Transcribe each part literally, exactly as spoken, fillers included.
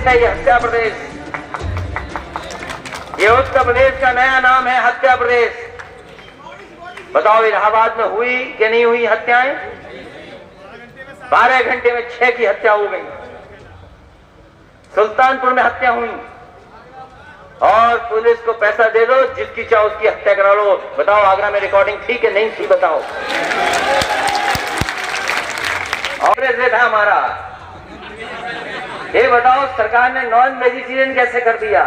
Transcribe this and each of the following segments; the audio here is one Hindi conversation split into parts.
प्रदेश है ये हत्या प्रदेश। ये उत्तर प्रदेश का नया नाम है हत्या प्रदेश। बताओ इलाहाबाद में हुई कि नहीं हुई हत्याएं? बारह घंटे में छह की हत्या हो गई। सुल्तानपुर में हत्या हुई और पुलिस को पैसा दे दो, जिसकी चाहो उसकी हत्या करा लो। बताओ आगरा में रिकॉर्डिंग थी कि नहीं थी? बताओ। और ऐसे था हमारा। ये बताओ सरकार ने नॉन वेजिटेरियन कैसे कर दिया?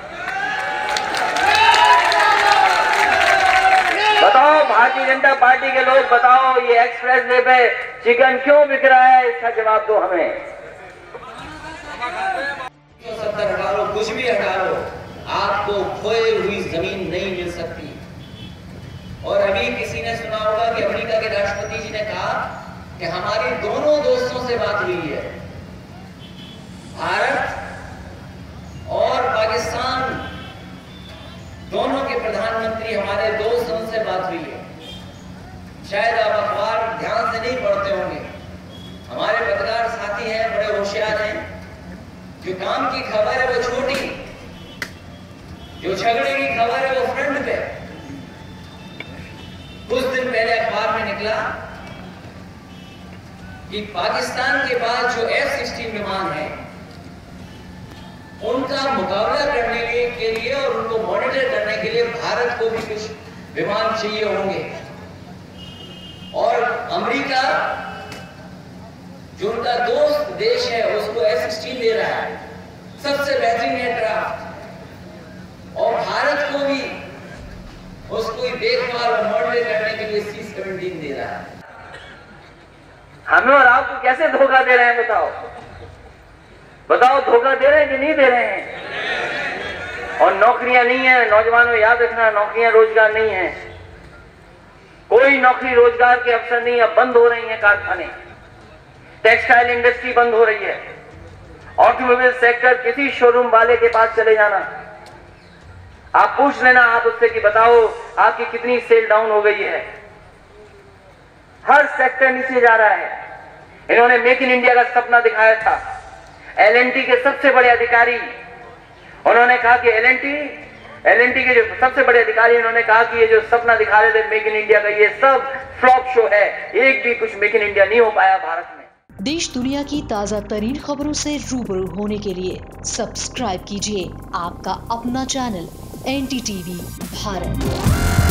बताओ भारतीय जनता पार्टी के लोग, बताओ ये एक्सप्रेस वे पे चिकन क्यों बिक रहा है? इसका जवाब दो हमें। सत्तर हटा लो, कुछ भी हटा लो, आपको खोई हुई जमीन नहीं मिल सकती। और अभी किसी ने सुना होगा कि अमेरिका के राष्ट्रपति जी ने कहा कि हमारी दोनों दोस्तों से बात हुई है, भारत और पाकिस्तान दोनों के प्रधानमंत्री हमारे दोस्त, उनसे बात हुई है। शायद आप अखबार ध्यान से नहीं पढ़ते होंगे, हमारे पत्रकार साथी हैं, बड़े होशियार हैं। जो काम की खबर है वो छोटी, जो झगड़े की खबर है वो फ्रंट पे। कुछ दिन पहले अखबार में निकला कि पाकिस्तान के पास जो एफ सिक्सटीन विमान है, उनका मुकाबला करने के लिए और उनको मॉनिटर करने के लिए भारत को भी कुछ विमान चाहिए होंगे। और अमेरिका जो उनका दोस्त देश है उसको एफ सिक्सटीन दे रहा है, सबसे बेहतरीन एयरक्राफ्ट, और भारत को भी उसको देखभाल और मॉनिटर करने के लिए सी सेवनटीन दे रहा है। हमें और आपको कैसे धोखा दे रहे हैं? बताओ बताओ धोखा दे रहे हैं कि नहीं दे रहे हैं? और नौकरियां नहीं है, नौजवानों याद रखना, नौकरियां रोजगार नहीं है, कोई नौकरी रोजगार के अवसर नहीं है। बंद हो रही है कारखाने, टेक्सटाइल इंडस्ट्री बंद हो रही है, ऑटोमोबाइल सेक्टर, किसी शोरूम वाले के पास चले जाना, आप पूछ लेना आप उससे कि बताओ आपकी कितनी सेल डाउन हो गई है। हर सेक्टर नीचे जा रहा है। इन्होंने मेक इन इंडिया का सपना दिखाया था। एल एंड टी के सबसे बड़े अधिकारी उन्होंने कहा कि L and T L and T के जो सबसे बड़े अधिकारी उन्होंने कहा कि ये जो सपना दिखा रहे थे मेक इन इंडिया का, ये सब फ्लॉप शो है, एक भी कुछ मेक इन इंडिया नहीं हो पाया भारत में। देश दुनिया की ताज़ा तरीन खबरों से रूबरू होने के लिए सब्सक्राइब कीजिए आपका अपना channel N D T V Bharat.